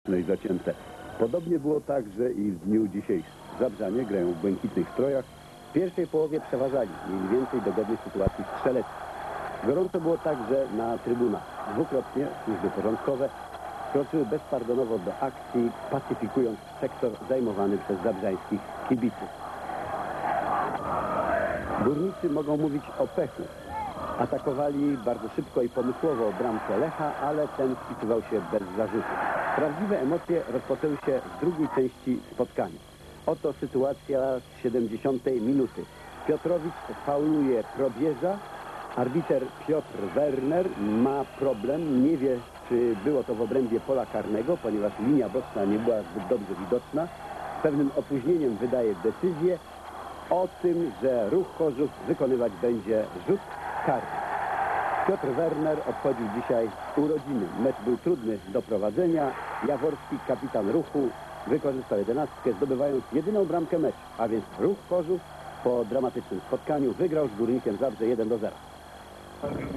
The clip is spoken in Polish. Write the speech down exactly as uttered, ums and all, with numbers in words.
No i zacięte. Podobnie było także i w dniu dzisiejszym. Zabrzanie grają w błękitnych strojach. W pierwszej połowie przeważali, mieli więcej dogodnych sytuacji strzeleckich. Gorąco było także na trybunach. Dwukrotnie służby porządkowe wkroczyły bezpardonowo do akcji, pacyfikując sektor zajmowany przez zabrzańskich kibiców. Górnicy mogą mówić o pechu. Atakowali bardzo szybko i pomysłowo bramkę Lecha, ale ten wpisywał się bez zarzutu. Prawdziwe emocje rozpoczęły się w drugiej części spotkania. Oto sytuacja z siedemdziesiątej minuty. Piotrowicz fauluje Probierza. Arbiter Piotr Werner ma problem. Nie wie, czy było to w obrębie pola karnego, ponieważ linia boczna nie była zbyt dobrze widoczna. Z pewnym opóźnieniem wydaje decyzję o tym, że Ruch Chorzów wykonywać będzie rzut karny. Piotr Werner obchodził dzisiaj urodziny. Mecz był trudny do prowadzenia. Jaworski, kapitan Ruchu, wykorzystał jedenastkę, zdobywając jedyną bramkę meczu, a więc Ruch Chorzów po dramatycznym spotkaniu wygrał z Górnikiem Zabrze jeden do zera.